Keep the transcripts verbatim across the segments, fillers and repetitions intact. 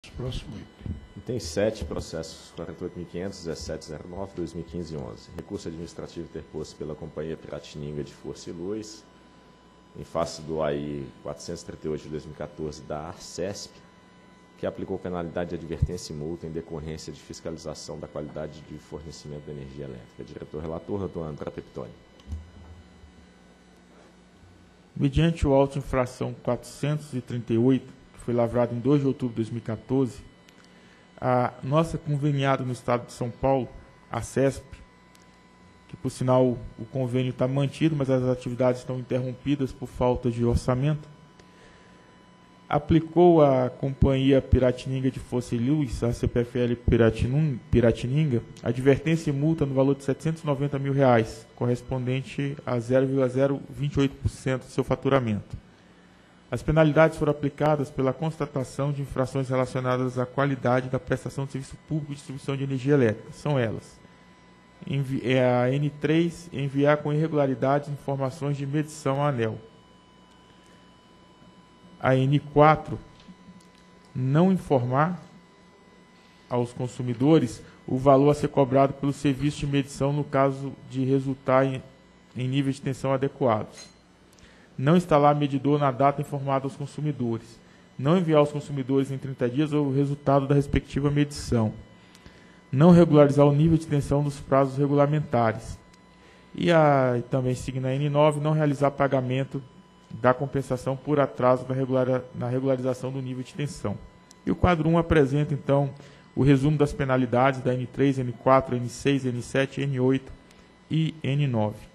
Próximo item. Item sete, processos quarenta e oito mil quinhentos, dezessete zero nove, dois mil e quinze e onze. Recurso administrativo interposto pela Companhia Piratininga de Força e Luz, em face do A I quatrocentos e trinta e oito de dois mil e quatorze da Arcesp, que aplicou penalidade de advertência e multa em decorrência de fiscalização da qualidade de fornecimento de energia elétrica. Diretor-relator, doutor André Peptoni. Mediante o auto infração quatrocentos e trinta e oito, que foi lavrado em dois de outubro de dois mil e quatorze, a nossa conveniada no Estado de São Paulo, a CESP, que por sinal o convênio está mantido, mas as atividades estão interrompidas por falta de orçamento, aplicou à Companhia Piratininga de Força e Luz, a C P F L Piratininga, advertência e multa no valor de setecentos e noventa mil reais, correspondente a zero vírgula zero vinte e oito por cento do seu faturamento. As penalidades foram aplicadas pela constatação de infrações relacionadas à qualidade da prestação de serviço público de distribuição de energia elétrica. São elas: é a N três, enviar com irregularidades informações de medição à ANEEL. A N quatro, não informar aos consumidores o valor a ser cobrado pelo serviço de medição no caso de resultar em, em níveis de tensão adequados. Não instalar medidor na data informada aos consumidores. Não enviar aos consumidores em trinta dias o resultado da respectiva medição. Não regularizar o nível de tensão dos prazos regulamentares. E a, também, seguindo a N nove, não realizar pagamento da compensação por atraso na, regular, na regularização do nível de tensão. E o quadro um apresenta, então, o resumo das penalidades da N três, N quatro, N seis, N sete, N oito e N nove.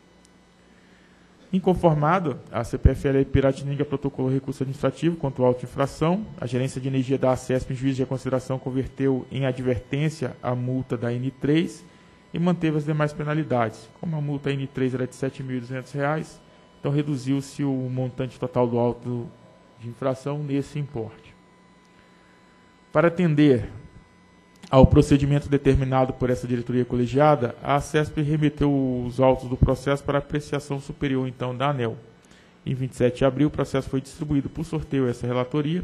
Inconformado, a C P F L Piratininga protocolou recurso administrativo contra o auto de infração. A Gerência de Energia da ACESP, em juízo de reconsideração, converteu em advertência a multa da N três e manteve as demais penalidades. Como a multa N três era de sete mil e duzentos reais, então reduziu-se o montante total do auto de infração nesse importe. Para atender ao procedimento determinado por essa diretoria colegiada, a ACESP remeteu os autos do processo para apreciação superior, então, da ANEEL. Em vinte e sete de abril, o processo foi distribuído por sorteio a essa relatoria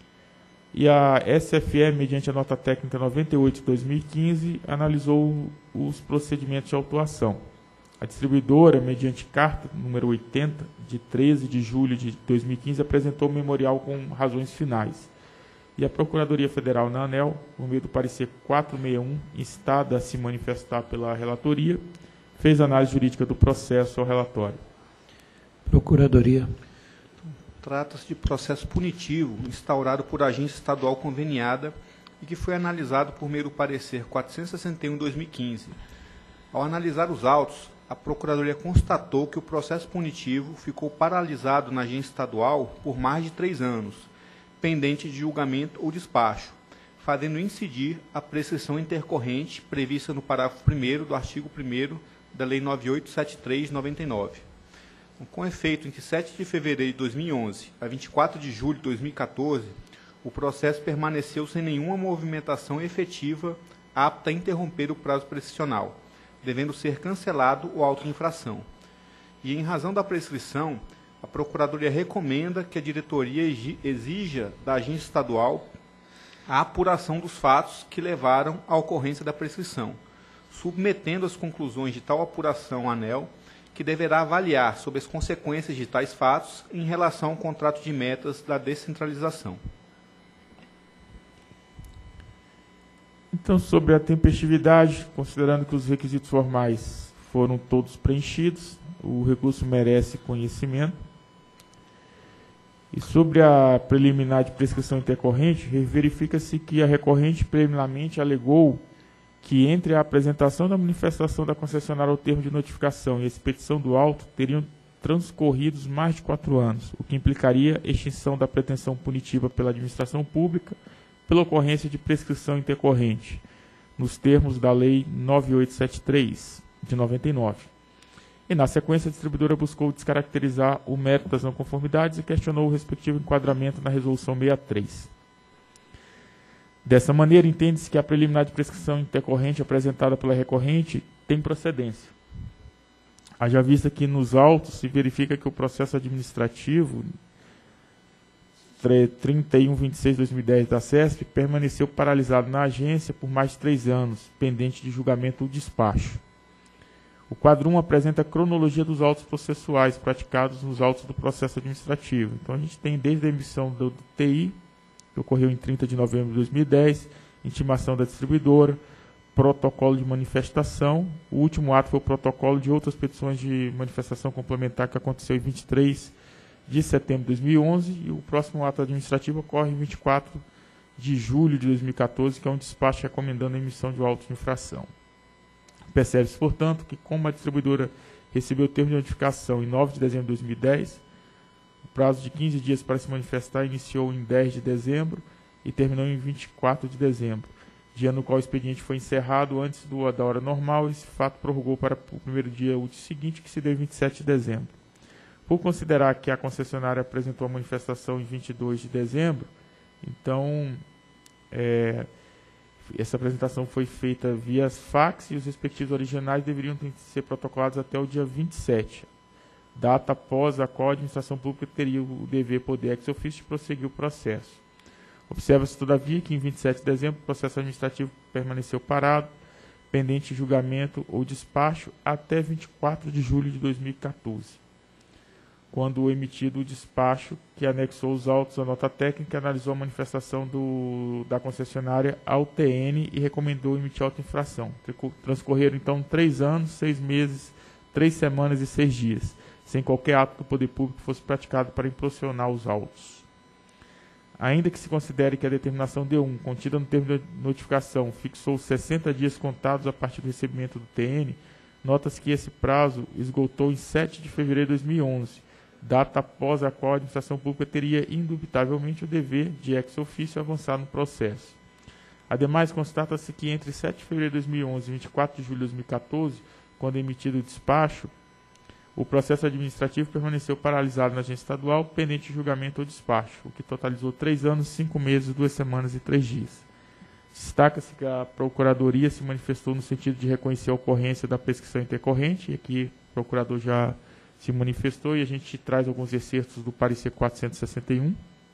e a S F E, mediante a nota técnica noventa e oito de dois mil e quinze, analisou os procedimentos de autuação. A distribuidora, mediante carta número oitenta, de treze de julho de dois mil e quinze, apresentou o memorial com razões finais. E a Procuradoria Federal na ANEEL, por meio do parecer quatrocentos e sessenta e um, instada a se manifestar pela relatoria, fez análise jurídica do processo ao relatório. Procuradoria. Trata-se de processo punitivo instaurado por agência estadual conveniada e que foi analisado por meio do parecer quatrocentos e sessenta e um de dois mil e quinze. Ao analisar os autos, a Procuradoria constatou que o processo punitivo ficou paralisado na agência estadual por mais de três anos, pendente de julgamento ou despacho, fazendo incidir a prescrição intercorrente prevista no parágrafo primeiro do artigo primeiro da Lei nove mil oitocentos e setenta e três de noventa e nove. Com efeito, entre sete de fevereiro de dois mil e onze a vinte e quatro de julho de dois mil e quatorze, o processo permaneceu sem nenhuma movimentação efetiva apta a interromper o prazo prescricional, devendo ser cancelado o auto de infração. E, em razão da prescrição, a Procuradoria recomenda que a diretoria exija da agência estadual a apuração dos fatos que levaram à ocorrência da prescrição, submetendo as conclusões de tal apuração à ANEEL, que deverá avaliar sobre as consequências de tais fatos em relação ao contrato de metas da descentralização. Então, sobre a tempestividade, considerando que os requisitos formais foram todos preenchidos, o recurso merece conhecimento. E sobre a preliminar de prescrição intercorrente, verifica-se que a recorrente preliminarmente alegou que entre a apresentação da manifestação da concessionária ao termo de notificação e a expedição do auto teriam transcorridos mais de quatro anos, o que implicaria extinção da pretensão punitiva pela administração pública pela ocorrência de prescrição intercorrente, nos termos da Lei nove mil oitocentos e setenta e três, de noventa e nove. E, na sequência, a distribuidora buscou descaracterizar o mérito das não conformidades e questionou o respectivo enquadramento na Resolução sessenta e três. Dessa maneira, entende-se que a preliminar de prescrição intercorrente apresentada pela recorrente tem procedência. Haja vista que nos autos se verifica que o processo administrativo trinta e um vinte e seis de dois mil e dez da CESP permaneceu paralisado na agência por mais de três anos, pendente de julgamento ou despacho. O quadro um apresenta a cronologia dos autos processuais praticados nos autos do processo administrativo. Então, a gente tem desde a emissão do T I, que ocorreu em trinta de novembro de dois mil e dez, intimação da distribuidora, protocolo de manifestação. O último ato foi o protocolo de outras petições de manifestação complementar que aconteceu em vinte e três de setembro de dois mil e onze e o próximo ato administrativo ocorre em vinte e quatro de julho de dois mil e quatorze, que é um despacho recomendando a emissão de auto de infração. Percebe-se, portanto, que como a distribuidora recebeu o termo de notificação em nove de dezembro de dois mil e dez, o prazo de quinze dias para se manifestar iniciou em dez de dezembro e terminou em vinte e quatro de dezembro, dia no qual o expediente foi encerrado antes do, da hora normal, e esse fato prorrogou para o primeiro dia útil seguinte, que se deu em vinte e sete de dezembro. Por considerar que a concessionária apresentou a manifestação em vinte e dois de dezembro, então é, essa apresentação foi feita via fax e os respectivos originais deveriam ter, ser protocolados até o dia vinte e sete, data após a qual a administração pública teria o dever poder ex officio de prosseguir o processo. Observa-se, todavia, que em vinte e sete de dezembro o processo administrativo permaneceu parado, pendente de julgamento ou despacho, até vinte e quatro de julho de dois mil e quatorze. Quando emitido o despacho que anexou os autos à nota técnica, analisou a manifestação do, da concessionária ao T N e recomendou emitir auto-infração. Transcorreram, então, três anos, seis meses, três semanas e seis dias, sem qualquer ato do poder público fosse praticado para impulsionar os autos. Ainda que se considere que a determinação D um, contida no termo de notificação, fixou sessenta dias contados a partir do recebimento do T N, nota-se que esse prazo esgotou em sete de fevereiro de dois mil e onze, data após a qual a administração pública teria indubitavelmente o dever de ex officio avançar no processo. Ademais, constata-se que entre sete de fevereiro de dois mil e onze e vinte e quatro de julho de dois mil e quatorze, quando emitido o despacho, o processo administrativo permaneceu paralisado na agência estadual, pendente de julgamento ou despacho, o que totalizou três anos, cinco meses, duas semanas e três dias. Destaca-se que a Procuradoria se manifestou no sentido de reconhecer a ocorrência da prescrição intercorrente, e aqui o procurador já se manifestou, e a gente traz alguns excertos do parecer quatrocentos e sessenta e um.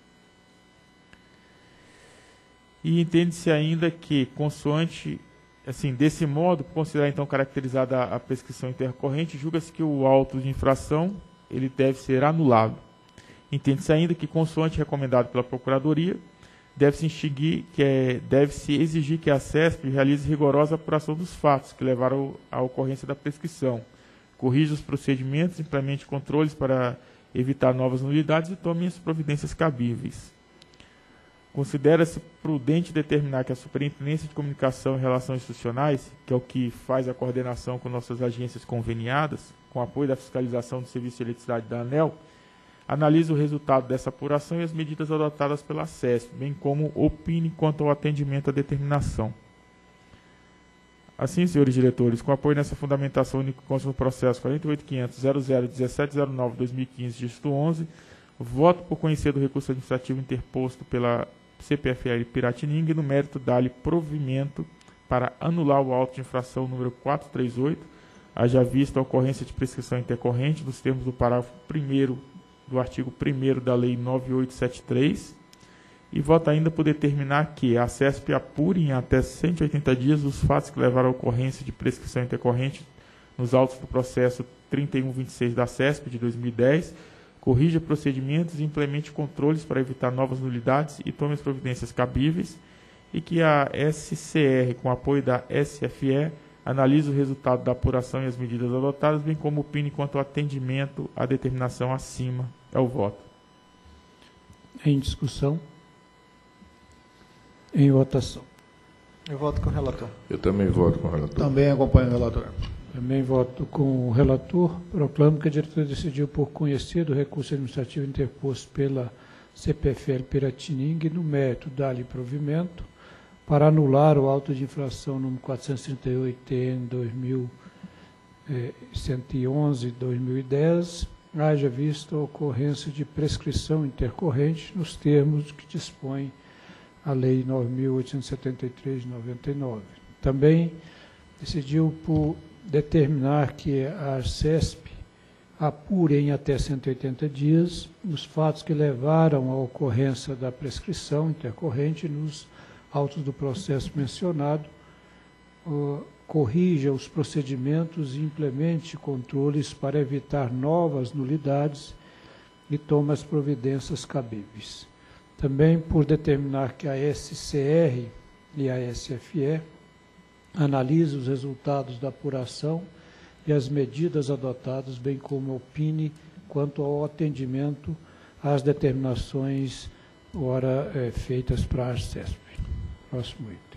E entende-se ainda que, consoante, assim, desse modo, por considerar então caracterizada a, a prescrição intercorrente, julga-se que o auto de infração ele deve ser anulado. Entende-se ainda que, consoante recomendado pela Procuradoria, deve-se exigir que, é, deve-se exigir que a CESP realize rigorosa apuração dos fatos que levaram à ocorrência da prescrição, corrija os procedimentos, implemente controles para evitar novas nulidades e tome as providências cabíveis. Considera-se prudente determinar que a Superintendência de Comunicação e Relações Institucionais, que é o que faz a coordenação com nossas agências conveniadas, com apoio da fiscalização do Serviço de Eletricidade da ANEEL, analise o resultado dessa apuração e as medidas adotadas pela CESP, bem como opine quanto ao atendimento à determinação. Assim, senhores diretores, com apoio nessa fundamentação única que consta no processo quarenta e oito ponto quinhentos ponto zero zero um sete zero nove barra dois mil e quinze, dígito onze, voto por conhecer do recurso administrativo interposto pela C P F L Piratininga e no mérito dar-lhe provimento para anular o auto de infração número quatrocentos e trinta e oito, haja vista a ocorrência de prescrição intercorrente nos termos do parágrafo primeiro do artigo primeiro da Lei nove mil oitocentos e setenta e três, e vota ainda por determinar que a CESP apure em até cento e oitenta dias os fatos que levaram à ocorrência de prescrição intercorrente nos autos do processo trinta e um vinte e seis da CESP de dois mil e dez, corrija procedimentos e implemente controles para evitar novas nulidades e tome as providências cabíveis, e que a S C R, com apoio da S F E, analise o resultado da apuração e as medidas adotadas, bem como opine quanto ao atendimento à determinação acima. É o voto. Em discussão. Em votação. Eu voto com o relator. Eu também voto com o relator. Também acompanho o relator. Também voto com o relator. Proclamo que a diretoria decidiu por conhecer do recurso administrativo interposto pela C P F L Piratininga e no mérito dar-lhe provimento para anular o auto de infração número quatrocentos e trinta e oito T N dois mil cento e onze barra dois mil e dez, haja vista a ocorrência de prescrição intercorrente nos termos que dispõe a Lei nove mil oitocentos e setenta e três de noventa e nove. Também decidiu por determinar que a CESP apure em até cento e oitenta dias os fatos que levaram à ocorrência da prescrição intercorrente nos autos do processo mencionado, uh, corrija os procedimentos e implemente controles para evitar novas nulidades e tome as providências cabíveis. Também por determinar que a S C R e a S F E analise os resultados da apuração e as medidas adotadas, bem como opine quanto ao atendimento às determinações ora é, feitas para a Arcesp. Próximo item.